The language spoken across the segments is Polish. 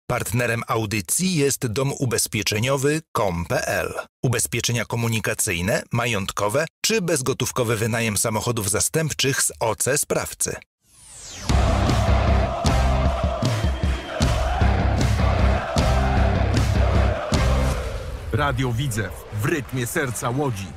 Partnerem audycji jest dom ubezpieczeniowy kom.pl. Ubezpieczenia komunikacyjne, majątkowe czy bezgotówkowy wynajem samochodów zastępczych z OC sprawcy. Radio Widzew w rytmie serca Łodzi.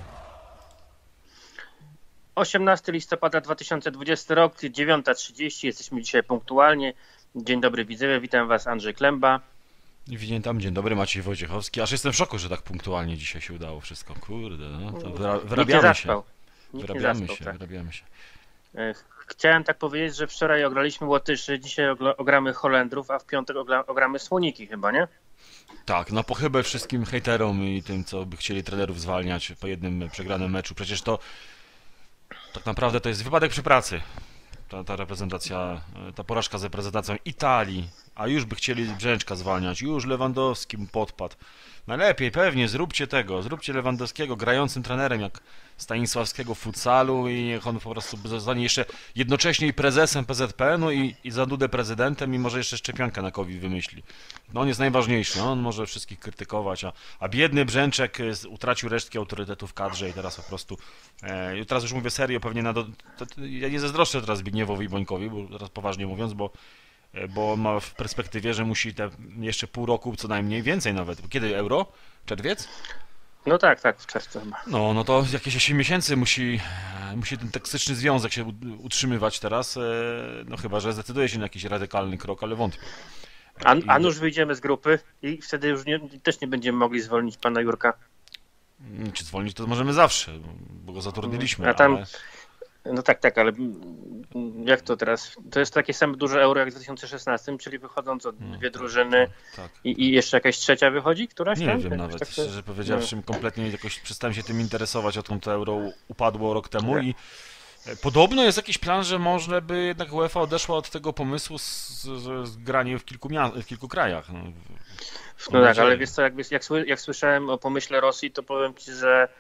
18 listopada 2020 rok, 9:30. Jesteśmy dzisiaj punktualnie. Dzień dobry Widzewie, witam Was, Andrzej Klemba. Witam, dzień dobry, Maciej Wojciechowski. Aż jestem w szoku, że tak punktualnie dzisiaj się udało wszystko. Kurde, no to wyrabiamy się. Wyrabiamy się. Chciałem tak powiedzieć, że wczoraj ograliśmy Łotyszy, dzisiaj ogramy Holendrów, a w piątek ogramy Słoniki chyba, nie? Tak, no pochybę wszystkim hejterom i tym, co by chcieli trenerów zwalniać po jednym przegranym meczu. Przecież to tak naprawdę to jest wypadek przy pracy. Ta reprezentacja, ta porażka z reprezentacją Italii, a już by chcieli Brzęczka zwalniać, już Lewandowski mu podpadł. Najlepiej pewnie, zróbcie Lewandowskiego grającym trenerem jak Stanisławskiego w futsalu i niech on po prostu zostanie jeszcze jednocześnie i prezesem PZPN-u i za Dudę prezydentem i może jeszcze szczepionkę na COVID wymyśli. No on jest najważniejszy, on może wszystkich krytykować, a biedny Brzęczek utracił resztki autorytetu w kadrze i teraz po prostu, teraz już mówię serio, pewnie ja nie zazdroszczę teraz Zbigniewowi Bońkowi, bo teraz poważnie mówiąc, bo on ma w perspektywie, że musi jeszcze pół roku, co najmniej, więcej nawet. Kiedy Euro? Czerwiec? No tak, w czerwcu chyba. No to jakieś 8 miesięcy musi ten toksyczny związek się utrzymywać teraz, no chyba, że zdecyduje się na jakiś radykalny krok, ale wątpię. A nuż wyjdziemy z grupy i wtedy już też nie będziemy mogli zwolnić pana Jurka. Czy zwolnić to możemy zawsze, bo go zatrudniliśmy, a tam... ale... No tak, ale jak to teraz? To jest takie same duże Euro jak w 2016, czyli wychodząc od dwie drużyny tak. I jeszcze jakaś trzecia wychodzi? Któraś nie tam? wiem nawet, szczerze powiedziawszy, kompletnie jakoś przestałem się tym interesować, odkąd to Euro upadło rok temu i podobno jest jakiś plan, że może by jednak UEFA odeszła od tego pomysłu z graniem w kilku krajach. No tak, ale wiesz co, jak słyszałem o pomyśle Rosji, to powiem Ci, że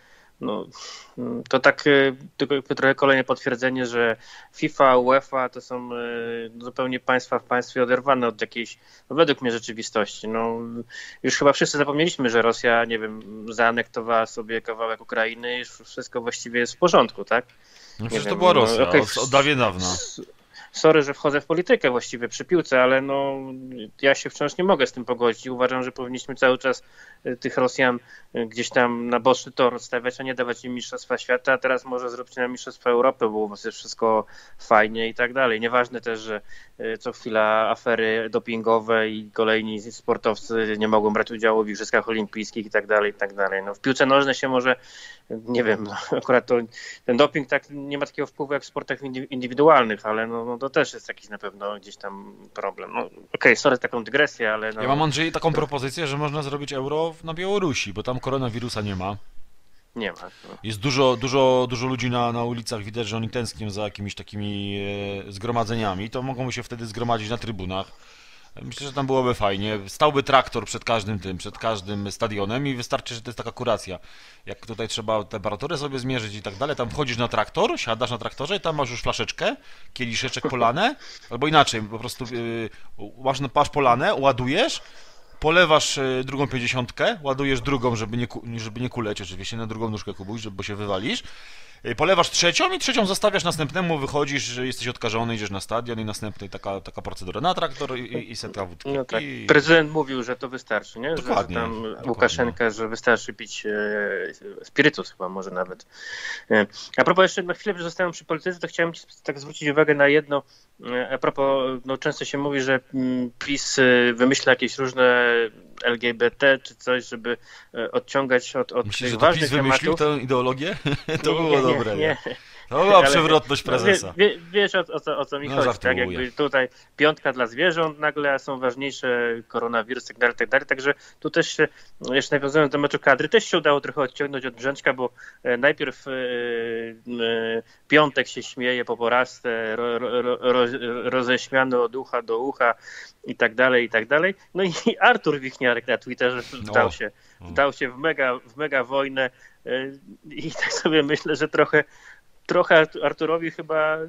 to tak tylko trochę kolejne potwierdzenie, że FIFA, UEFA to są zupełnie państwa w państwie oderwane od jakiejś, według mnie, rzeczywistości. No, już chyba wszyscy zapomnieliśmy, że Rosja, nie wiem, zaanektowała sobie kawałek Ukrainy i już wszystko właściwie jest w porządku, tak? No przecież to była Rosja, od dawna. Sorry, że wchodzę w politykę właściwie przy piłce, ale ja się wciąż nie mogę z tym pogodzić i uważam, że powinniśmy cały czas tych Rosjan gdzieś tam na boczny tor odstawiać, a nie dawać im mistrzostwa świata, a teraz może zróbcie na mistrzostwa Europy, bo u was jest wszystko fajnie i tak dalej. Nieważne też, że co chwila afery dopingowe i kolejni sportowcy nie mogą brać udziału w igrzyskach olimpijskich i tak dalej, i tak dalej. No, w piłce nożnej się może, nie wiem, akurat ten doping tak nie ma takiego wpływu jak w sportach indywidualnych, ale to też jest jakiś na pewno gdzieś tam problem. Okej, sorry, taką dygresję, ale... Ja mam, Andrzej, taką propozycję, że można zrobić Euro na Białorusi, bo tam koronawirusa nie ma. Nie ma. Jest dużo ludzi na ulicach, widać, że oni tęsknią za jakimiś takimi zgromadzeniami, to mogą się wtedy zgromadzić na trybunach. Myślę, że tam byłoby fajnie. Stałby traktor przed każdym stadionem i wystarczy, że to jest taka kuracja. Jak tutaj trzeba temperaturę sobie zmierzyć i tak dalej, tam wchodzisz na traktor, siadasz na traktorze i tam masz już flaszeczkę, kieliszeczek polane, albo inaczej, po prostu masz polane, ładujesz, polewasz drugą 50, ładujesz drugą, żeby nie kuleć oczywiście, na drugą nóżkę kubuś, bo się wywalisz. Polewasz trzecią i trzecią zostawiasz następnemu, wychodzisz, jesteś odkażony, idziesz na stadion i następnej taka procedura na traktor i setka wódki. No tak. Prezydent mówił, że to wystarczy, nie? Dokładnie. Że tam Łukaszenka, że wystarczy pić spirytus chyba może nawet. A propos jeszcze na chwilę, że zostałem przy polityce, to chciałem tak zwrócić uwagę na jedno. A propos, często się mówi, że PiS wymyśla jakieś różne LGBT czy coś, żeby odciągać od Myślisz, tych że to ważnych PiS wymyślił tematów. tę ideologię? To było dobre. Nie. To była przewrotność prezesa. Wiesz o co mi chodzi, żartuję. tak? Jakby tutaj piątka dla zwierząt, nagle są ważniejsze koronawirus, tak dalej. Także tu też się, jeszcze nawiązując do meczu kadry, też się udało trochę odciągnąć od Brzęczka, bo najpierw Piątek się śmieje po porażce, roześmiany od ucha do ucha i tak dalej. No i Artur Wichniarek na Twitterze wdał się w mega wojnę i tak sobie myślę, że trochę trochę Arturowi chyba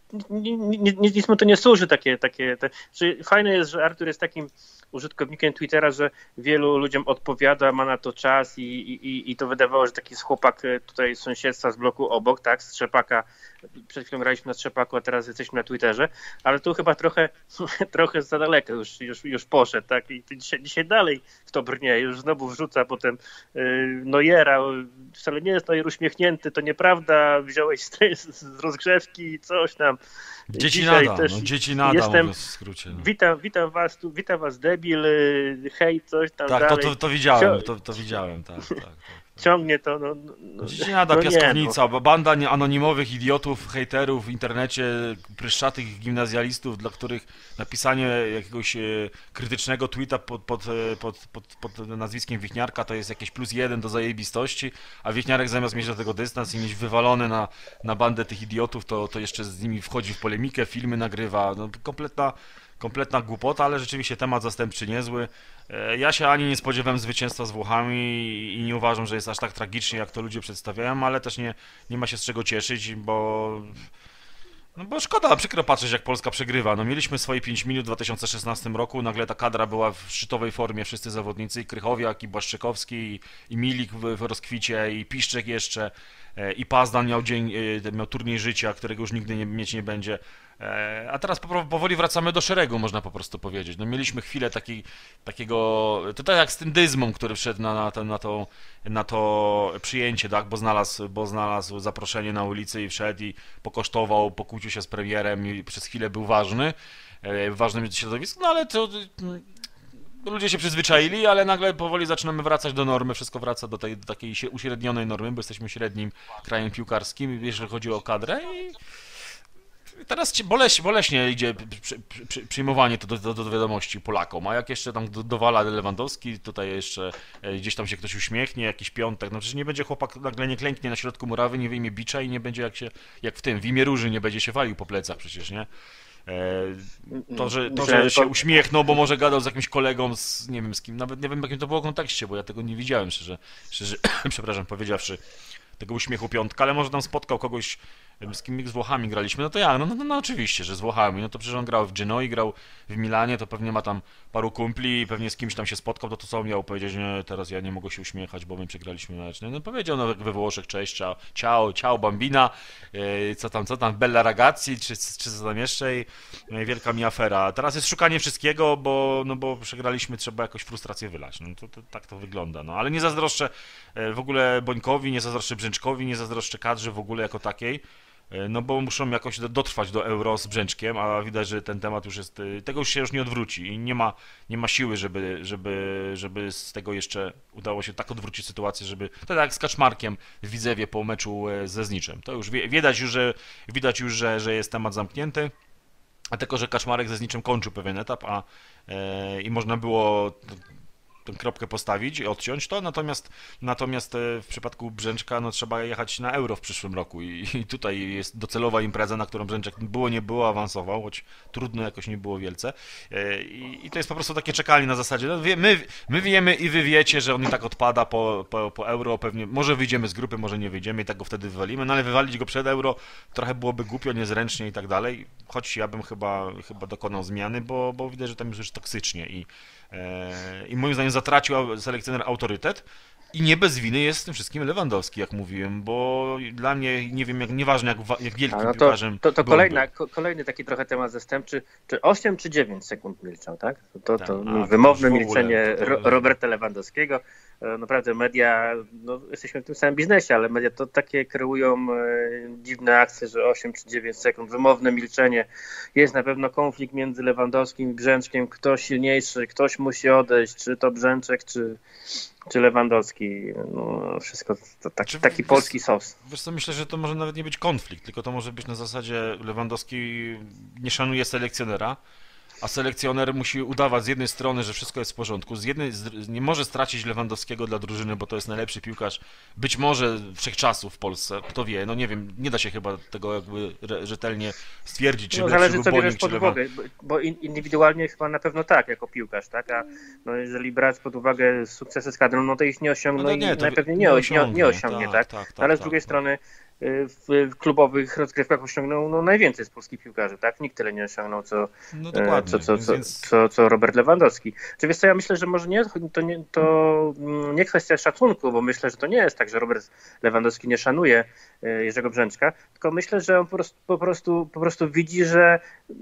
nic mu to nie służy Czyli fajne jest, że Artur jest takim użytkownikiem Twittera, że wielu ludziom odpowiada, ma na to czas i to wydawało, że taki jest chłopak tutaj z sąsiedztwa, z bloku obok, tak, z Trzepaka. Przed chwilą graliśmy na Trzepaku, a teraz jesteśmy na Twitterze, ale tu chyba trochę za daleko już poszedł, tak, i dzisiaj dalej w to brnie, już znowu wrzuca potem Neuera, wcale nie jest Neuer uśmiechnięty, to nieprawda, wziąłeś z rozgrzewki i coś tam. Dzieci nada, dzieci nada, mówiąc w skrócie. No. Witam was debil, hej, coś tam tak, dalej. To widziałem, to widziałem, tak. Ciągnie to, Dzieci nada, piaskownica, banda anonimowych idiotów, hejterów w internecie, pryszczatych gimnazjalistów, dla których napisanie jakiegoś krytycznego tweeta pod nazwiskiem Wichniarka to jest jakieś +1 do zajebistości, a Wichniarek zamiast mieć do tego dystans i mieć wywalone na bandę tych idiotów, to jeszcze z nimi wchodzi w polemikę, filmy nagrywa, kompletna głupota, ale rzeczywiście temat zastępczy niezły. Ja się ani nie spodziewałem zwycięstwa z Włochami i nie uważam, że jest aż tak tragicznie, jak to ludzie przedstawiają, ale też nie ma się z czego cieszyć, bo szkoda, przykro patrzeć, jak Polska przegrywa. No, mieliśmy swoje 5 minut w 2016 roku, nagle ta kadra była w szczytowej formie, wszyscy zawodnicy, i Krychowiak, i Błaszczykowski, i Milik w rozkwicie, i Piszczek jeszcze, i Pazdan miał turniej życia, którego już nigdy mieć nie będzie. A teraz powoli wracamy do szeregu, można po prostu powiedzieć. No, mieliśmy chwilę takiego, to tak jak z tym Dyzmą, który wszedł na to przyjęcie, tak? Bo znalazł zaproszenie na ulicy i wszedł i pokosztował, pokłócił się z premierem i przez chwilę był ważny w ważnym środowisku, no ale to ludzie się przyzwyczaili, ale nagle powoli zaczynamy wracać do normy, wszystko wraca do tej takiej uśrednionej normy, bo jesteśmy średnim krajem piłkarskim, jeżeli chodzi o kadrę. I teraz boleśnie idzie przyjmowanie to do wiadomości Polakom, a jak jeszcze tam dowala Lewandowski, tutaj jeszcze gdzieś tam się ktoś uśmiechnie, jakiś piątek, no przecież nie będzie chłopak, nagle nie klęknie na środku murawy, nie wyjmie bicza i nie będzie jak w tym, w imię Róży nie będzie się walił po plecach przecież, nie? Że się uśmiechnął, bo może gadał z jakimś kolegą, nie wiem z kim, nawet nie wiem w jakim to było kontekście, bo ja tego nie widziałem szczerze przepraszam, powiedziawszy, tego uśmiechu piątka, ale może tam spotkał kogoś, z kim z Włochami graliśmy, no to ja, no oczywiście, że z Włochami, no to przecież on grał w Genoi, grał w Milanie, to pewnie ma tam paru kumpli i pewnie z kimś tam się spotkał, to co on miał powiedzieć, nie, teraz ja nie mogę się uśmiechać, bo my przegraliśmy mecz, no powiedział, no we Włoszech, cześć, ciao bambina, co tam, bella ragazzi, czy co tam jeszcze i wielka mi afera. Teraz jest szukanie wszystkiego, bo przegraliśmy, trzeba jakoś frustrację wylać, no to tak to wygląda, no ale nie zazdroszczę w ogóle Bońkowi, nie zazdroszczę Brzęczkowi, nie zazdroszczę kadrze w ogóle jako takiej, no bo muszą jakoś dotrwać do Euro z Brzęczkiem, a widać, że ten temat już jest, tego już się już nie odwróci i nie ma siły, żeby z tego jeszcze udało się tak odwrócić sytuację, żeby, to tak jak z Kaczmarkiem w Widzewie po meczu ze Zniczem, to już widać już, że jest temat zamknięty, a tylko, że Kaczmarek ze Zniczem kończył pewien etap, i można było tę kropkę postawić i odciąć to, natomiast w przypadku Brzęczka no, trzeba jechać na Euro w przyszłym roku i tutaj jest docelowa impreza, na którą Brzęczek nie było awansował, choć trudno jakoś nie było wielce i to jest po prostu takie czekanie na zasadzie, no, my wiemy i wy wiecie, że on i tak odpada po Euro, pewnie może wyjdziemy z grupy, może nie wyjdziemy i tak go wtedy wywalimy, no ale wywalić go przed Euro trochę byłoby głupio, niezręcznie i tak dalej, choć ja bym chyba dokonał zmiany, bo widać, że tam jest już toksycznie i moim zdaniem zatracił selekcjoner autorytet i nie bez winy jest w tym wszystkim Lewandowski, jak mówiłem, bo dla mnie, nie wiem, nieważne jak wielkim piłkarzem to kolejny taki trochę temat zastępczy, czy 8 czy 9 sekund milczał, tak? To wymowne milczenie Roberta Lewandowskiego. Naprawdę media, no jesteśmy w tym samym biznesie, ale media to takie kreują dziwne akcje, że 8 czy 9 sekund, wymowne milczenie. Jest na pewno konflikt między Lewandowskim i Brzęczkiem, kto silniejszy, ktoś musi odejść, czy to Brzęczek, czy Lewandowski. No, wszystko to taki polski sos. Wiesz co, myślę, że to może nawet nie być konflikt, tylko to może być na zasadzie Lewandowski nie szanuje selekcjonera, a selekcjoner musi udawać z jednej strony, że wszystko jest w porządku, nie może stracić Lewandowskiego dla drużyny, bo to jest najlepszy piłkarz, być może wszechczasów w Polsce, kto wie, no nie wiem, nie da się chyba tego jakby rzetelnie stwierdzić, czy zależy co bierzesz pod uwagę, bo indywidualnie chyba na pewno tak, jako piłkarz, tak, a no jeżeli brać pod uwagę sukcesy z kadrą, no to ich nie osiągną i najpewniej nie osiągnie, tak? Ale z drugiej strony w klubowych rozgrywkach osiągnął no, najwięcej z polskich piłkarzy, tak? Nikt tyle nie osiągnął, No dokładnie. co Robert Lewandowski. Czy wiesz co, ja myślę, że może to nie kwestia szacunku, bo myślę, że to nie jest tak, że Robert Lewandowski nie szanuje Jerzego Brzęczka, tylko myślę, że on po prostu widzi, że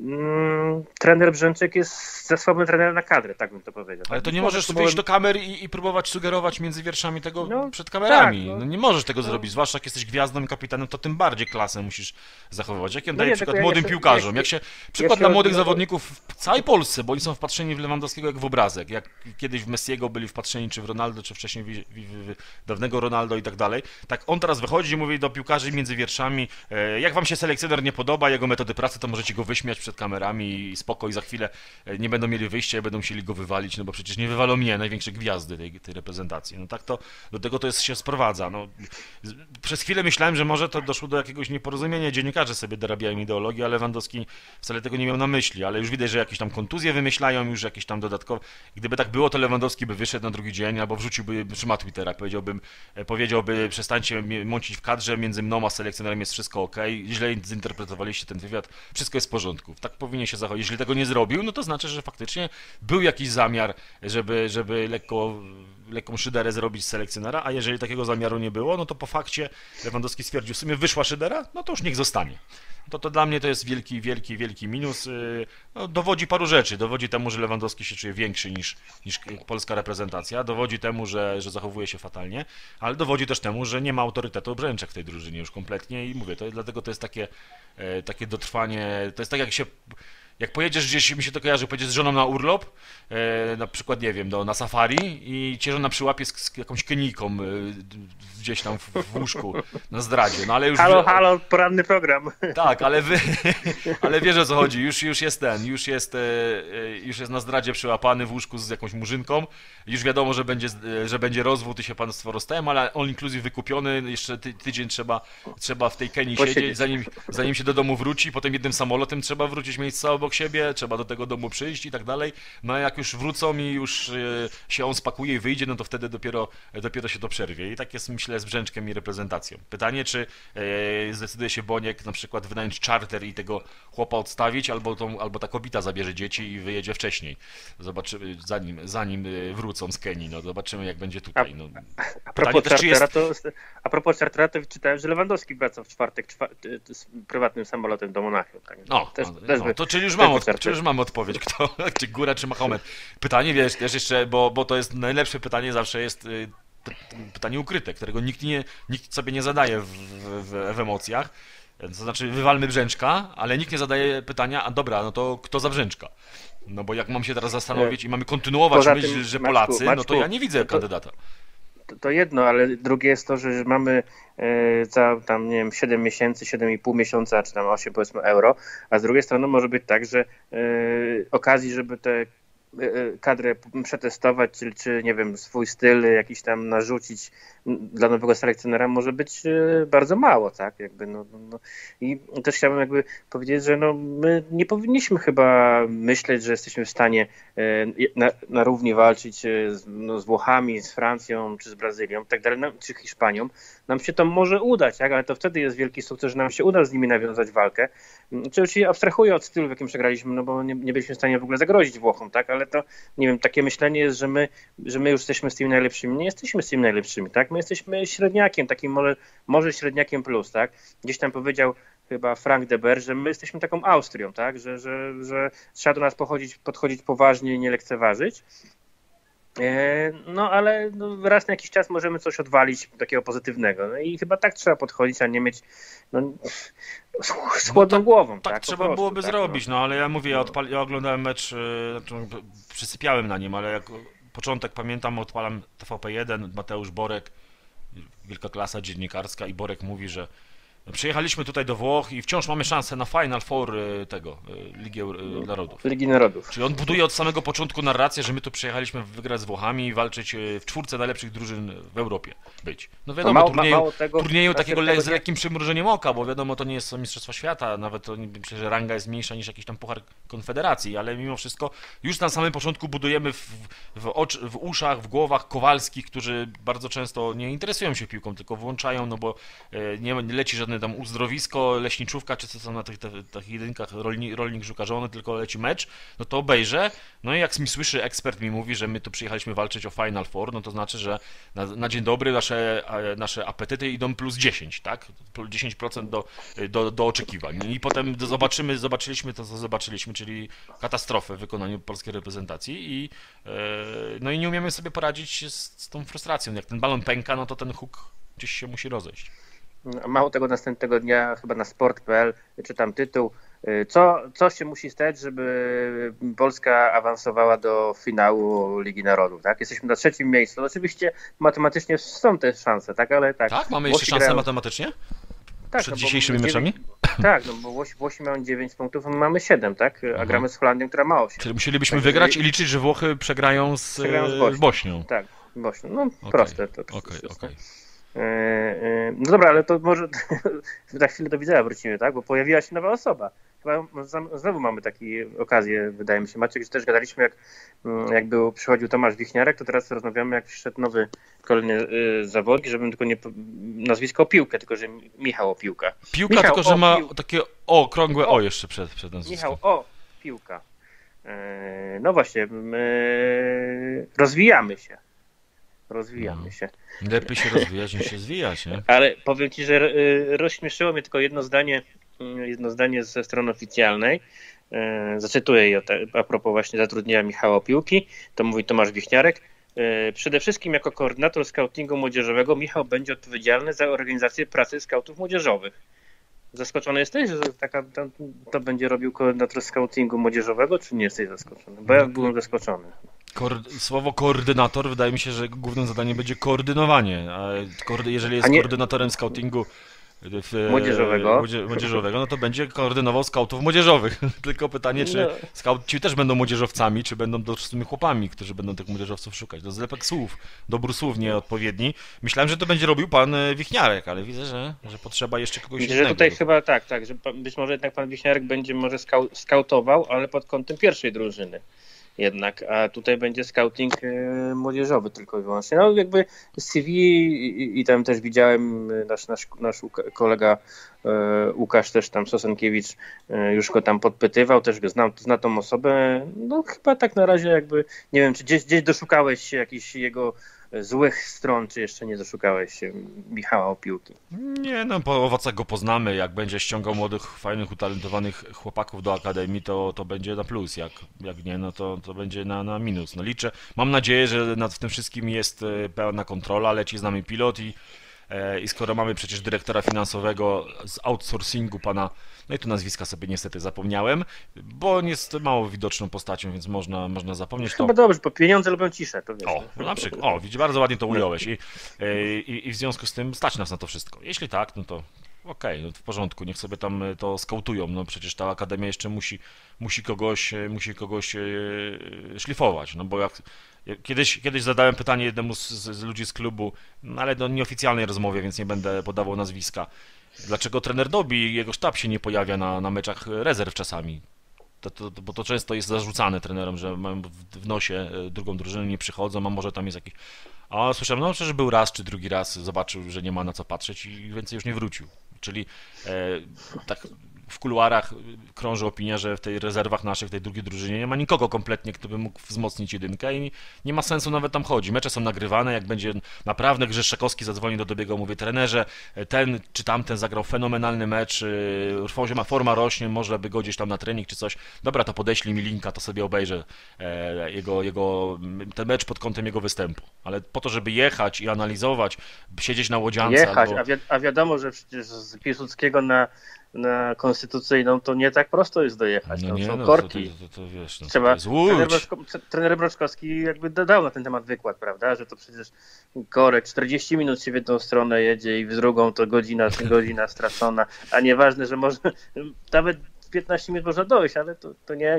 trener Brzęczek jest za słabym trenerem na kadrę, tak bym to powiedział. Ale to nie możesz wyjść do kamer i próbować sugerować między wierszami tego No, przed kamerami. tak, no nie możesz tego zrobić, zwłaszcza jak jesteś gwiazdą i kapitanem, to tym bardziej klasę musisz zachowywać. Jak ja daję przykład młodym piłkarzom, przykład dla młodych zawodników w całej Polsce, bo oni są wpatrzeni w Lewandowskiego jak w obrazek, jak kiedyś w Messiego byli wpatrzeni, czy w Ronaldo, czy wcześniej w dawnego Ronaldo i tak dalej. Tak on teraz wychodzi i mówi do piłkarzy między wierszami, jak wam się selekcjoner nie podoba, jego metody pracy, to możecie go wyśmiać przed kamerami i spoko, i za chwilę nie będą mieli wyjścia i będą musieli go wywalić, no bo przecież nie wywalą mnie, największe gwiazdy tej reprezentacji. No tak to, do tego to się sprowadza. No, przez chwilę myślałem, że może to doszło do jakiegoś nieporozumienia, dziennikarze sobie dorabiają ideologię, a Lewandowski wcale tego nie miał na myśli, ale już widać, że jakieś tam kontuzje wymyślają, już jakieś tam dodatkowe. Gdyby tak było, to Lewandowski by wyszedł na drugi dzień, albo wrzuciłby na Twittera, powiedziałby, przestańcie mącić w kadrze, między mną a selekcjonerem jest wszystko ok, źle zinterpretowaliście ten wywiad, wszystko jest w porządku. Tak powinien się zachować. Jeżeli tego nie zrobił, no to znaczy, że faktycznie był jakiś zamiar, żeby lekką szyderę zrobić z selekcjonera, a jeżeli takiego zamiaru nie było, no to po fakcie Lewandowski stwierdził, w sumie wyszła szydera, no to już niech zostanie. To dla mnie to jest wielki minus. No, dowodzi paru rzeczy. Dowodzi temu, że Lewandowski się czuje większy niż polska reprezentacja. Dowodzi temu, że zachowuje się fatalnie, ale dowodzi też temu, że nie ma autorytetu Brzęczek w tej drużynie już kompletnie i mówię, dlatego to jest takie dotrwanie, to jest tak jak pojedziesz gdzieś, mi się to kojarzy, pojedziesz z żoną na urlop, na przykład, nie wiem, na safari i cię żona przyłapie z jakąś Kenijką gdzieś tam w łóżku na zdradzie, no ale już... Halo, poranny program. Tak, ale wiesz o co chodzi, już jest na zdradzie przyłapany w łóżku z jakąś murzynką, już wiadomo, że będzie rozwód i się państwo rozstają, ale all inclusive wykupiony, jeszcze tydzień trzeba w tej Kenii siedzieć, zanim się do domu wróci, potem jednym samolotem trzeba wrócić, miejsca obok siebie, trzeba do tego domu przyjść i tak dalej, no a jak już wrócą i już się on spakuje i wyjdzie, no to wtedy dopiero się to przerwie i tak jest, myślę, z Brzęczkiem i reprezentacją. Pytanie, czy zdecyduje się Boniek na przykład wynająć czarter i tego chłopa odstawić, albo ta kobieta zabierze dzieci i wyjedzie wcześniej. Zobaczymy, zanim wrócą z Kenii, no zobaczymy, jak będzie tutaj. No. A propos czartera, to czytałem, że Lewandowski wraca w czwartek z prywatnym samolotem do Monachium. Tak? To czyli już mamy odpowiedź, kto, czy Góra, czy Mahomet. Pytanie, wiesz, też jeszcze, bo to jest najlepsze pytanie, zawsze jest pytanie ukryte, którego nikt sobie nie zadaje w emocjach. To znaczy, wywalmy Brzęczka, ale nikt nie zadaje pytania, a dobra, no to kto za Brzęczka? No bo jak mam się teraz zastanowić i mamy kontynuować myśl, że Polacy, no to ja nie widzę kandydata. To jedno, ale drugie jest to, że mamy za tam, nie wiem, 7 miesięcy, 7,5 miesiąca, czy tam 8 powiedzmy euro, a z drugiej strony może być tak, że okazji, żeby te kadrę przetestować, czy nie wiem, swój styl jakiś tam narzucić dla nowego selekcjonera może być bardzo mało, tak? Jakby, no. I też chciałbym jakby powiedzieć, że no, my nie powinniśmy chyba myśleć, że jesteśmy w stanie na równi walczyć z Włochami, z Francją, czy z Brazylią, tak dalej, czy Hiszpanią. Nam się to może udać, tak? Ale to wtedy jest wielki sukces, że nam się uda z nimi nawiązać walkę. Oczywiście abstrahuję od stylu, w jakim przegraliśmy, no bo nie byliśmy w stanie w ogóle zagrozić Włochom, tak? Ale to, nie wiem, takie myślenie jest, że my już jesteśmy z tymi najlepszymi. Nie jesteśmy z tymi najlepszymi, tak? My jesteśmy średniakiem, takim może średniakiem plus, tak? Gdzieś tam powiedział chyba Frank de Boer, że my jesteśmy taką Austrią, tak? Że trzeba do nas podchodzić poważnie i nie lekceważyć. No ale raz na jakiś czas możemy coś odwalić takiego pozytywnego. No i chyba tak trzeba podchodzić, a nie mieć z chłodną głową. Tak trzeba byłoby zrobić, no ale ja mówię, ja oglądałem mecz, przysypiałem na nim, ale jak początek pamiętam, odpalam TVP1, Mateusz Borek, wielka klasa dziennikarska i Borek mówi, że Przyjechaliśmy tutaj do Włoch i wciąż mamy szansę na Final Four tego Ligi Narodów. Ligi Narodów. Czyli on buduje od samego początku narrację, że my tu przyjechaliśmy wygrać z Włochami i walczyć w czwórce najlepszych drużyn w Europie być. No wiadomo, turnieju takiego z lekkim przymrużeniem oka, bo wiadomo, to nie są Mistrzostwa Świata, nawet to myślę, że ranga jest mniejsza niż jakiś tam Puchar Konfederacji, ale mimo wszystko już na samym początku budujemy w uszach, w głowach Kowalskich, którzy bardzo często nie interesują się piłką, tylko włączają, no bo nie leci żadne tam uzdrowisko, leśniczówka, czy co tam na tych jedynkach, rolnik szuka żony, tylko leci mecz, no to obejrzę, no i jak mi słyszy, ekspert mi mówi, że my tu przyjechaliśmy walczyć o Final Four, no to znaczy, że na dzień dobry nasze apetyty idą plus 10, tak? Plus 10% do oczekiwań. I potem zobaczyliśmy to, co zobaczyliśmy, czyli katastrofę w wykonaniu polskiej reprezentacji no i nie umiemy sobie poradzić z tą frustracją. Jak ten balon pęka, no to ten huk gdzieś się musi rozejść. Mało tego, następnego dnia chyba na sport.pl czytam tytuł: co się musi stać, żeby Polska awansowała do finału Ligi Narodów, tak? Jesteśmy na 3. miejscu. No oczywiście matematycznie są te szanse, tak? Ale tak. Tak? Mamy jeszcze szansę matematycznie? Tak, przed dzisiejszymi meczami? Tak, no bo Włosi mają 9 punktów, a my mamy 7, tak? A gramy z Holandią, która ma 8. Czyli musielibyśmy wygrać i liczyć, że Włochy przegrają z Bośnią. Tak, Bośnią. No proste to. Okej. No dobra, ale to może za chwilę do Widzewa wrócimy, tak? Bo pojawiła się nowa osoba. Chyba znowu mamy taką okazję, wydaje mi się. Maciek, że też gadaliśmy, jak przychodził Tomasz Wichniarek, to teraz rozmawiamy, jak przyszedł nowy kolejny zawodnik, żebym tylko nie nazwisko Piłkę, tylko że Michał Piłka. Michał, tylko że ma takie okrągłe O jeszcze przed nazwiskiem. Michał Piłka. No właśnie, rozwijamy się. Lepiej się rozwijać niż się zwijać, nie? Ale powiem Ci, że rozśmieszyło mnie tylko jedno zdanie ze strony oficjalnej. Zacytuję je a propos właśnie zatrudnienia Michała Piłki. To mówi Tomasz Wichniarek. Przede wszystkim jako koordynator skautingu młodzieżowego Michał będzie odpowiedzialny za organizację pracy skautów młodzieżowych. Zaskoczony jesteś, że to będzie robił koordynator skautingu młodzieżowego, czy nie jesteś zaskoczony? Bo ja byłem zaskoczony. Słowo koordynator, wydaje mi się, że głównym zadaniem będzie koordynowanie. A jeżeli jest koordynatorem skautingu młodzieżowego, no to będzie koordynował skautów młodzieżowych. Tylko pytanie, czy skauci też będą młodzieżowcami, czy będą dorosłymi chłopami, którzy będą tych młodzieżowców szukać. To zlepek słów, dobór słów nieodpowiedni. Myślałem, że to będzie robił pan Wichniarek, ale widzę, że potrzeba jeszcze kogoś innego. Że tutaj chyba tak, że być może jednak pan Wichniarek będzie może skautował, ale pod kątem pierwszej drużyny. Jednak, a tutaj będzie scouting młodzieżowy tylko i wyłącznie. No jakby CV i tam też widziałem nasz kolega Łukasz też tam Sosenkiewicz już go tam podpytywał, też go zna tą osobę. No chyba tak na razie jakby, nie wiem, czy gdzieś doszukałeś się jakichś jego złych stron, czy jeszcze nie doszukałeś się Michała Piłki? Nie, no po owocach go poznamy. Jak będzie ściągał młodych, fajnych, utalentowanych chłopaków do akademii, to będzie na plus. Jak nie, no to będzie na minus. No liczę, mam nadzieję, że nad tym wszystkim jest pełna kontrola, leci z nami pilot i skoro mamy przecież dyrektora finansowego z outsourcingu pana, no i tu nazwiska sobie niestety zapomniałem, bo on jest mało widoczną postacią, więc można zapomnieć. Chyba dobrze, bo pieniądze lubią ciszę. To wiesz. Na przykład, widzisz, bardzo ładnie to ująłeś i w związku z tym stać nas na to wszystko. Jeśli tak, no to okej, no w porządku, niech sobie tam to skautują, no przecież ta akademia jeszcze musi kogoś szlifować, no bo Kiedyś zadałem pytanie jednemu z ludzi z klubu, no ale do nieoficjalnej rozmowie, więc nie będę podawał nazwiska. Dlaczego trener Dobi i jego sztab się nie pojawia na meczach rezerw czasami? Bo to często jest zarzucane trenerom, że mają w nosie drugą drużynę, nie przychodzą, a może tam jest jakiś... A słyszałem, no przecież był raz czy drugi raz, zobaczył, że nie ma na co patrzeć i więcej już nie wrócił. Czyli tak w kuluarach krąży opinia, że w tej rezerwach naszych, w tej drugiej drużynie nie ma nikogo kompletnie, kto by mógł wzmocnić jedynkę i nie ma sensu nawet tam chodzić. Mecze są nagrywane, jak będzie naprawdę Grzeszczakowski zadzwoni do Dobiego, mówi: trenerze, ten czy tamten zagrał fenomenalny mecz, forma rośnie, może by go gdzieś tam na trening czy coś. Dobra, to podeślij mi linka, to sobie obejrzę ten mecz pod kątem jego występu. Ale po to, żeby jechać i analizować, siedzieć na łodziance... A wiadomo, że przecież z Piłsudskiego na Konstytucyjną, to nie tak prosto jest dojechać. No nie, są no, korki. to wiesz, no, Trzeba, to jest Łódź. trener Mroczkowski jakby dał na ten temat wykład, prawda, że to przecież korek 40 minut się w jedną stronę jedzie i w drugą to godzina stracona, a nieważne, że może nawet 15 minut można dojść, ale to nie.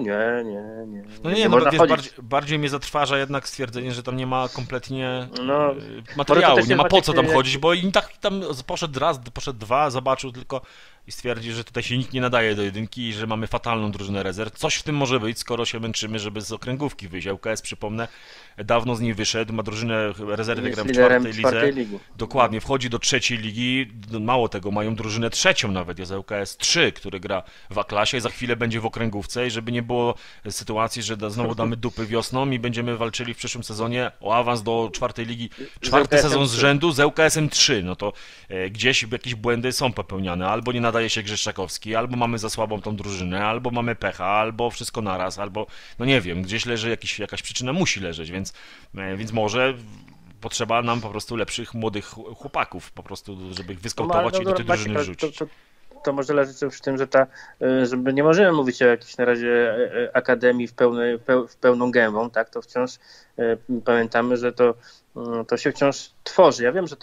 No nie, można wiesz, bardziej mnie zatrważa jednak stwierdzenie, że tam nie ma kompletnie No, materiału, nie ma po co tam jak... chodzić, bo i tak tam poszedł raz, poszedł dwa, zobaczył tylko i stwierdzi, że tutaj się nikt nie nadaje do jedynki i że mamy fatalną drużynę rezerw. Coś w tym może być, skoro się męczymy, żeby z okręgówki wyjść. ŁKS, przypomnę, dawno z niej wyszedł, ma drużynę rezerwy, gra w czwartej lidze. Dokładnie, wchodzi do trzeciej ligi, mało tego, mają drużynę trzecią nawet, jest ŁKS 3, który gra w A-klasie i za chwilę będzie w okręgówce i żeby nie było sytuacji, że znowu damy dupy wiosną i będziemy walczyli w przyszłym sezonie o awans do czwartej ligi, czwarty sezon z rzędu z ŁKS-em 3, no to gdzieś jakieś błędy są popełniane, albo nie nadaje się Grzeszczakowski, albo mamy za słabą tą drużynę, albo mamy pecha, albo wszystko naraz, albo no nie wiem, gdzieś leży jakaś przyczyna, musi leżeć, więc może potrzeba nam po prostu lepszych, młodych chłopaków, po prostu, żeby ich wyskautować i do tej drużyny wrzucić. To może leżeć w tym, że żeby nie możemy mówić o jakiejś na razie akademii w pełną gębą, tak? To wciąż pamiętamy, że to się wciąż tworzy. Ja wiem, że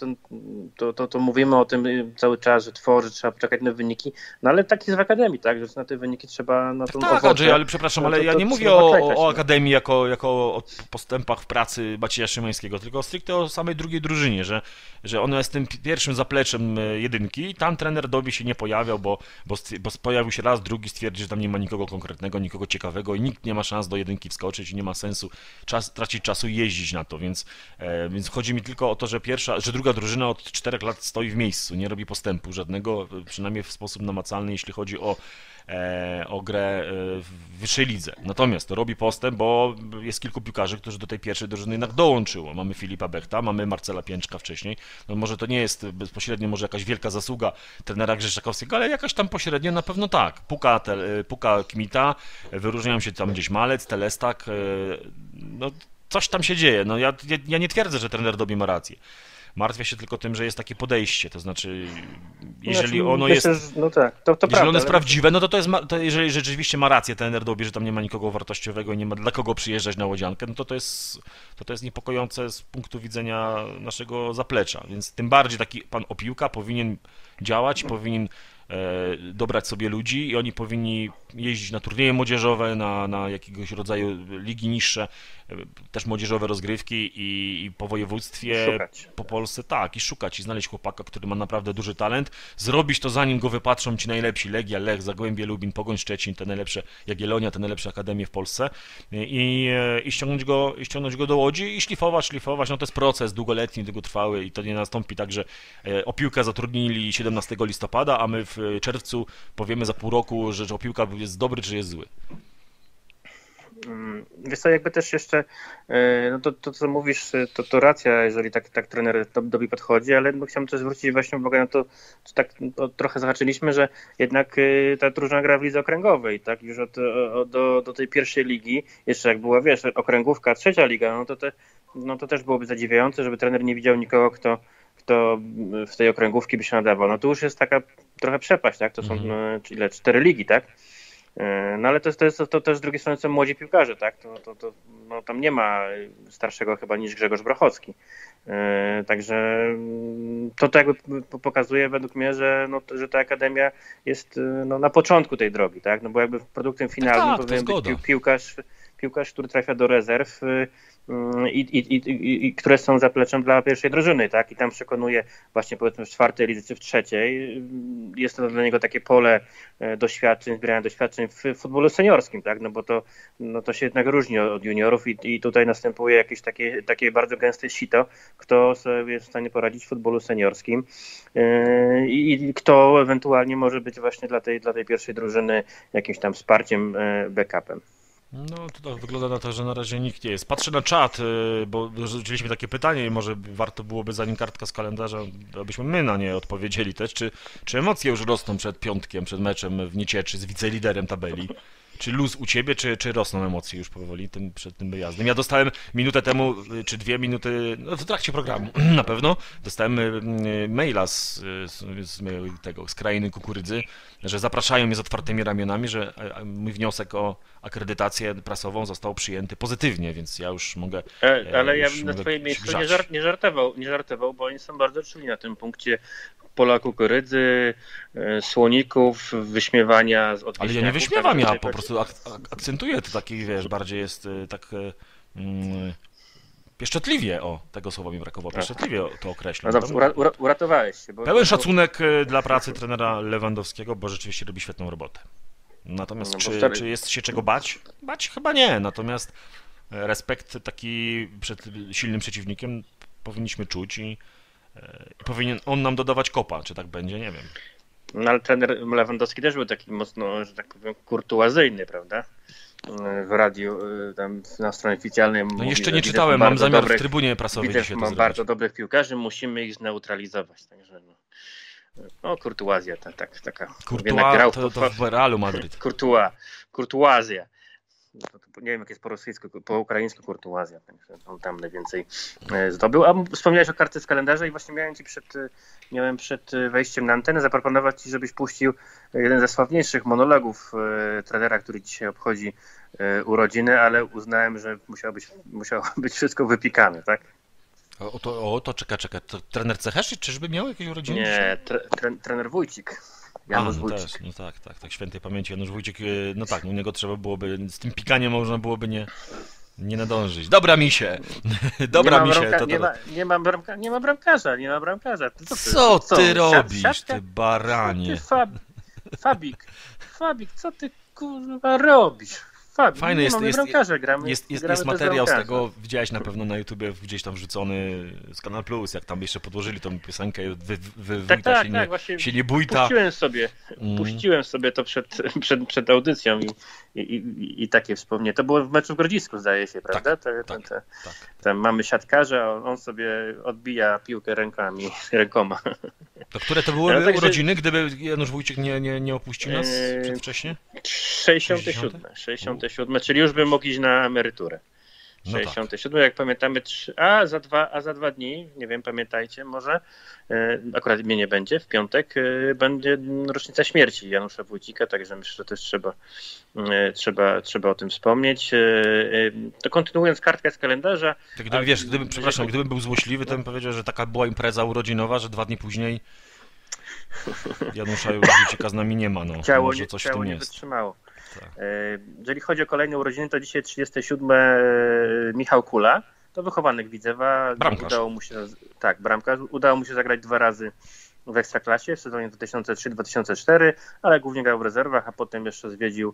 to mówimy o tym cały czas, że tworzy, trzeba poczekać na wyniki, no ale tak jest w akademii, tak? Że na te wyniki trzeba na tą tak, Andrzej, ale przepraszam, ale ja nie mówię o akademii jako o postępach w pracy Macieja Szymańskiego, tylko stricte o samej drugiej drużynie, że ona jest tym pierwszym zapleczem jedynki. Tam trener Dobi się nie pojawiał, bo pojawił się raz, drugi, stwierdził, że tam nie ma nikogo konkretnego, nikogo ciekawego i nikt nie ma szans do jedynki wskoczyć i nie ma sensu tracić czasu jeździć na to, więc chodzi mi tylko o to, że druga drużyna od 4 lat stoi w miejscu, nie robi postępu żadnego, przynajmniej w sposób namacalny, jeśli chodzi o grę w wyższej lidze. Natomiast to robi postęp, bo jest kilku piłkarzy, którzy do tej pierwszej drużyny jednak dołączyło. Mamy Filipa Bechta, mamy Marcela Pięczka wcześniej. No może to nie jest bezpośrednio może jakaś wielka zasługa trenera Grzeszczakowskiego, ale jakaś tam pośrednio na pewno tak. Puka Kmita, wyróżniają się tam gdzieś Malec, Telestak, no coś tam się dzieje. No ja nie twierdzę, że trener Dobi ma rację. Martwię się tylko tym, że jest takie podejście, to znaczy, jeżeli ono jest, no tak, to jeżeli prawda, ono jest prawdziwe, no to jeżeli rzeczywiście ma rację trener Dobi, że tam nie ma nikogo wartościowego i nie ma dla kogo przyjeżdżać na łodziankę, no to jest niepokojące z punktu widzenia naszego zaplecza, więc tym bardziej taki pan Opiłka powinien działać, powinien dobrać sobie ludzi i oni powinni jeździć na turnieje młodzieżowe, na jakiegoś rodzaju ligi niższe, też młodzieżowe rozgrywki i po województwie, po Polsce, tak, i szukać i znaleźć chłopaka, który ma naprawdę duży talent, zrobić to zanim go wypatrzą ci najlepsi, Legia, Lech, Zagłębie, Lubin, Pogoń Szczecin, te najlepsze, Jagiellonia, te najlepsze akademie w Polsce i ściągnąć go do Łodzi i szlifować, no to jest proces długoletni, długotrwały i to nie nastąpi tak, że Opiłkę zatrudnili 17 listopada, a my w czerwcu powiemy za pół roku, że Opiłka jest dobry czy jest zły. Wiesz co, jakby też jeszcze, no to co mówisz, to racja, jeżeli tak trener Dobi podchodzi, ale chciałbym też zwrócić właśnie uwagę na to, co tak trochę zahaczyliśmy, że jednak ta drużyna gra w lidze okręgowej, tak, już do tej pierwszej ligi, jeszcze jak była, wiesz, okręgówka, trzecia liga, no to też byłoby zadziwiające, żeby trener nie widział nikogo, kto w tej okręgówki by się nadawał. No to już jest taka trochę przepaść, tak, to są ile, 4 ligi, tak? No ale to też z drugiej strony są młodzi piłkarze, tak? No, tam nie ma starszego chyba niż Grzegorz Brochowski. Także to jakby pokazuje według mnie, że ta akademia jest na początku tej drogi, tak? No bo jakby produktem finalnym powinien być piłkarz, który trafia do rezerw i które są zapleczem dla pierwszej drużyny, tak? I tam przekonuje właśnie powiedzmy w czwartej lidze czy w trzeciej. Jest to dla niego takie pole doświadczeń, zbierania doświadczeń w futbolu seniorskim, tak? No bo to się jednak różni od juniorów i tutaj następuje jakieś takie bardzo gęste sito, kto sobie jest w stanie poradzić w futbolu seniorskim i kto ewentualnie może być właśnie dla tej pierwszej drużyny jakimś tam wsparciem, backupem. No to wygląda na to, że na razie nikt nie jest. Patrzę na czat, bo rzuciliśmy takie pytanie i może warto byłoby, zanim kartka z kalendarza, abyśmy my na nie odpowiedzieli też, czy emocje już rosną przed piątkiem, przed meczem w Niecieczy z wiceliderem tabeli? Czy luz u ciebie, czy rosną emocje już powoli przed tym wyjazdem? Ja dostałem minutę temu, czy 2 minuty, no w trakcie programu na pewno, dostałem maila z krainy kukurydzy, że zapraszają mnie z otwartymi ramionami, że mój wniosek o akredytację prasową został przyjęty pozytywnie, więc ja już mogę. Ale ja bym na twoim miejscu nie żartował, bo oni są bardzo czuli na tym punkcie pola kukurydzy, słoników, wyśmiewania z odwieśniaków. Ale ja nie wyśmiewam, ja po prostu akcentuję to taki, wiesz, bardziej jest tak pieszczotliwie, tego słowa mi brakowało, pieszczotliwie to określam. No dobrze, uratowałeś się. Pełen szacunek dla pracy trenera Lewandowskiego, bo rzeczywiście robi świetną robotę. Natomiast czy jest się czego bać? Bać chyba nie, natomiast respekt taki przed silnym przeciwnikiem powinniśmy czuć i powinien on nam dodawać kopa, czy tak będzie, nie wiem. No ale trener Lewandowski też był taki mocno, że tak powiem, kurtuazyjny, prawda? W radiu, tam na stronie oficjalnej. No mówi, jeszcze nie czytałem, mam zamiar w trybunie prasowej dzisiaj to mam zrobić. bardzo dobrych piłkarzy, musimy ich zneutralizować, także no kurtuazja, taka. Courtois to w Realu Madryt. Kurtuazja. Nie wiem, jak jest po rosyjsku, po ukraińsku kurtuazja, także on tam najwięcej zdobył. A wspomniałeś o kartce z kalendarza i właśnie miałem przed wejściem na antenę zaproponować ci, żebyś puścił jeden ze sławniejszych monologów trenera, który dzisiaj obchodzi urodziny, ale uznałem, że musiało być wszystko wypikane, tak? To czekaj, to trener Cecheszy, czyżby miał jakieś urodziny? Nie, trener Wójcik. Janusz Wójcik. No tak, świętej pamięci Janusz Wójcik, no tak, u niego trzeba byłoby, z tym pikaniem można byłoby nie nadążyć. Dobra misie, Nie ma bramkarza. Co ty robisz, ty baranie? Fabik, co ty kurwa robisz? Fajny jest materiał z tego, widziałeś na pewno na YouTubie gdzieś tam wrzucony z Kanal Plus, jak tam jeszcze podłożyli tą piosenkę, tak, się nie bójta. Puściłem sobie to przed audycją i takie wspomnienie. To było w meczu w Grodzisku, zdaje się, prawda? Tak. Tam mamy siatkarza, on sobie odbija piłkę rękoma. To które to były urodziny, gdyby Janusz Wójcik nie opuścił nas przedwcześnie? 67, czyli już by mógł iść na emeryturę. 67, tak. Jak pamiętamy, za 2 dni, nie wiem, pamiętajcie może, akurat mnie nie będzie, w piątek będzie rocznica śmierci Janusza Wójcika, także myślę, że też trzeba o tym wspomnieć. To kontynuując kartkę z kalendarza. Gdybym był złośliwy, to bym powiedział, że taka była impreza urodzinowa, że 2 dni później Janusza Wójcika z nami nie ma. Może coś w tym nie jest. Wytrzymało. Tak. Jeżeli chodzi o kolejne urodziny, to dzisiaj 37. Michał Kula, to wychowanek Widzewa. Bramkarz. Bramkarz. Udało mu się zagrać 2 razy w Ekstraklasie w sezonie 2003-2004, ale głównie grał w rezerwach, a potem jeszcze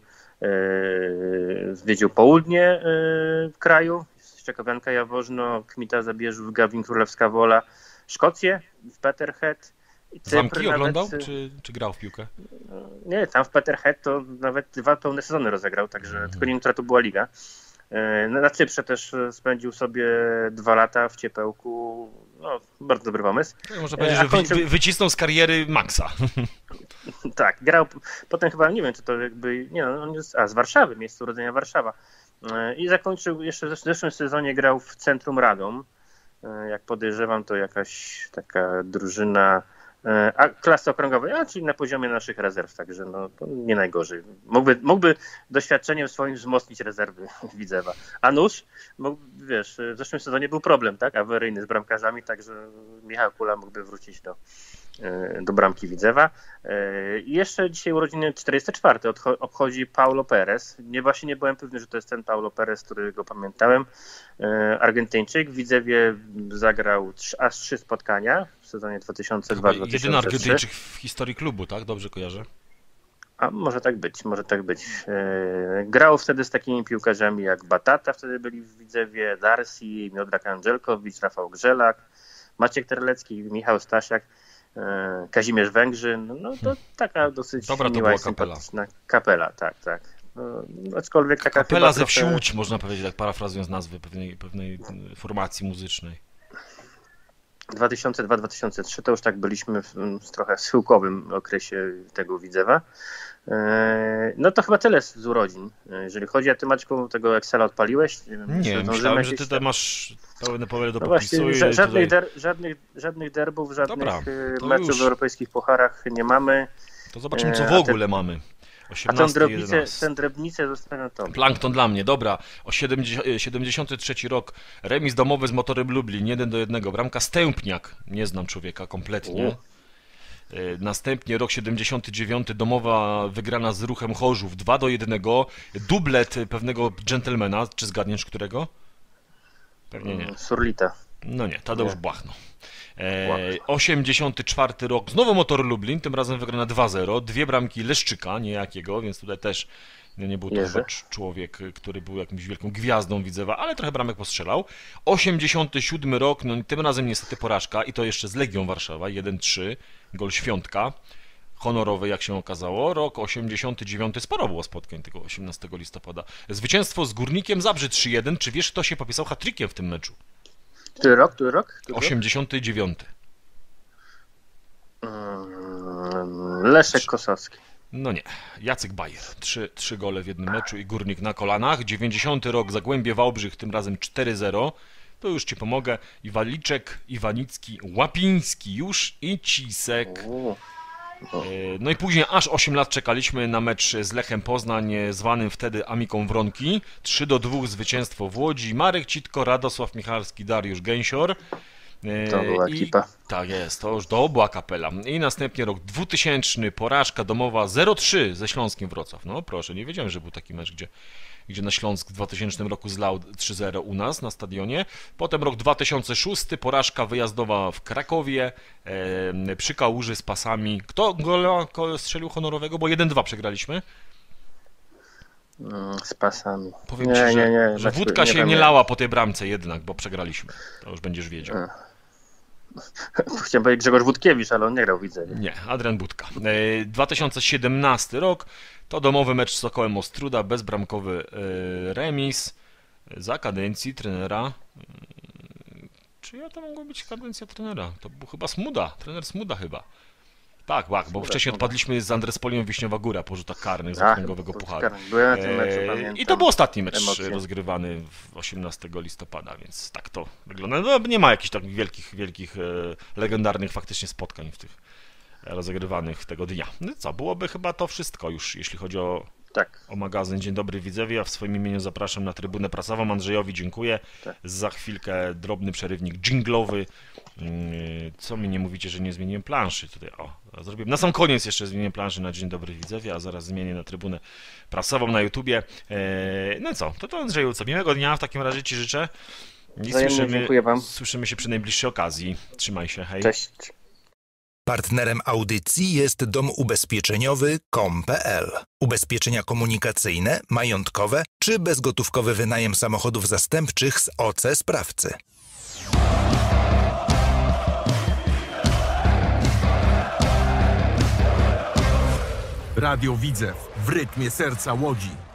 zwiedził południe kraju, Szczekowianka, Jaworzno, Kmita Zabierzów, Gawin, Królewska Wola, Szkocję, w Peterhead. Zamki oglądał, czy grał w piłkę? Nie, tam w Peterhead to nawet 2 pełne sezony rozegrał, także tylko nie wiem, która to była liga. Na Cyprze też spędził sobie 2 lata w ciepełku. No, bardzo dobry pomysł. Można powiedzieć, że wycisnął z kariery Maxa. Tak, grał potem chyba, nie wiem, czy to jakby, on jest z Warszawy, miejsce urodzenia Warszawa. I zakończył jeszcze w zeszłym sezonie, grał w Centrum Radom. Jak podejrzewam, to jakaś taka drużyna klasy okręgowej, czyli na poziomie naszych rezerw, także nie najgorzej. Mógłby doświadczeniem swoim wzmocnić rezerwy Widzewa. A nóż, wiesz, w zeszłym sezonie był problem, tak, awaryjny z bramkarzami, także Michał Kula mógłby wrócić do bramki Widzewa. I jeszcze dzisiaj urodziny 44. obchodzi Paulo Perez. Właśnie nie byłem pewny, że to jest ten Paulo Perez, którego pamiętałem. Argentyńczyk. W Widzewie zagrał aż 3 spotkania w sezonie 2002-2003. Jedyny Argentyńczyk w historii klubu, tak? Dobrze kojarzę? A może tak być. Grał wtedy z takimi piłkarzami jak Batata, wtedy byli w Widzewie, Darcy, Miodrag Andżelkowicz, Rafał Grzelak, Maciek Terlecki, Michał Stasiak, Kazimierz Węgrzyn. To taka dosyć miła i sympatyczna kapela, tak. Aczkolwiek taka kapela ze wsi Łódź, można powiedzieć, tak parafrazując nazwę pewnej formacji muzycznej. 2002-2003 to już tak byliśmy w trochę schyłkowym okresie tego Widzewa. No to chyba tyle z urodzin. Jeżeli chodzi, a ty, Maćku, tego Excela odpaliłeś? Nie, myślałem, że ty tutaj masz pełne pole do No popisu. właśnie, żadnych, tutaj... żadnych derbów, żadnych Dobra, meczów już. w europejskich pucharach nie mamy. To zobaczymy, co w ogóle mamy. 18, Tę drobnicę zostawiam tobie. Plankton dla mnie, dobra. 73 rok, remis domowy z Motorem Lublin, 1-1, bramka Stępniak, nie znam człowieka kompletnie. Następnie rok 79, domowa wygrana z Ruchem Chorzów, 2-1, dublet pewnego dżentelmena, czy zgadniesz którego? Pewnie nie. Surlita. No nie, Tadeusz Błachno. 84 rok, znowu Motor Lublin, tym razem wygrana 2-0, dwie bramki Leszczyka, niejakiego, więc tutaj też nie był to chyba człowiek, który był jakimś wielką gwiazdą Widzewa, ale trochę bramek postrzelał. 87 rok, no tym razem niestety porażka i to jeszcze z Legią Warszawa, 1-3, gol Świątka, honorowy jak się okazało. Rok 89, sporo było spotkań tego 18 listopada. Zwycięstwo z Górnikiem Zabrze 3-1, czy wiesz, kto się popisał hat-trickiem w tym meczu? Który rok? 89. Leszek Kosowski. No nie, Jacek Bajer. Trzy gole w jednym meczu i Górnik na kolanach. 90 rok, Zagłębie Wałbrzych, tym razem 4-0. To już ci pomogę. Iwaliczek, Iwanicki, Łapiński już i Cisek. No i później aż 8 lat czekaliśmy na mecz z Lechem Poznań, zwanym wtedy Amiką Wronki. 3-2 zwycięstwo w Łodzi. Marek Citko, Radosław Michalski, Dariusz Gęsior. To była ekipa. Tak jest, to była kapela. I następnie rok 2000, porażka domowa 0-3 ze Śląskiem Wrocław. No proszę, nie wiedziałem, że był taki mecz, gdzie na Śląsk w 2000 roku zlał 3-0 u nas na stadionie. Potem rok 2006, porażka wyjazdowa w Krakowie, przy Kałuży z pasami. Kto gola strzelił honorowego? Bo 1-2 przegraliśmy. Z pasami. Powiem ci, że wódka się nie lała po tej bramce jednak, bo przegraliśmy. To już będziesz wiedział. Chciałem powiedzieć Grzegorz Wódkiewicz, ale on nie grał, widzę. Nie, Adrian Budka. 2017 rok to domowy mecz z Sokołem Ostróda, bezbramkowy remis za kadencji trenera. Czyja to mogła być kadencja trenera? To był chyba Smuda, trener Smuda chyba. Tak, bo wcześniej odpadliśmy z Andrespolią Wiśniowa Góra po rzutach karnych z okręgowego pucharu. Byłem na tym meczu, pamiętam. I to był ostatni mecz rozgrywany 18 listopada, więc tak to wygląda. No, nie ma jakichś tak wielkich, legendarnych faktycznie spotkań w tych rozgrywanych tego dnia. No co, byłoby chyba to wszystko już, jeśli chodzi o magazyn Dzień Dobry Widzewie. Ja w swoim imieniu zapraszam na trybunę prasową. Andrzejowi dziękuję. Za chwilkę drobny przerywnik dżinglowy. Co mi nie mówicie, że nie zmieniłem planszy tutaj? Zrobiłem. Na sam koniec jeszcze zmienię planszę na Dzień Dobry Widzewie, a zaraz zmienię na trybunę prasową na YouTubie. No co, to Andrzeju, co miłego dnia w takim razie ci życzę. I dziękuję wam. Słyszymy się przy najbliższej okazji. Trzymaj się, hej. Cześć. Partnerem audycji jest dom ubezpieczeniowy kom.pl. Ubezpieczenia komunikacyjne, majątkowe czy bezgotówkowy wynajem samochodów zastępczych z OC sprawcy. Radio Widzew w rytmie serca Łodzi.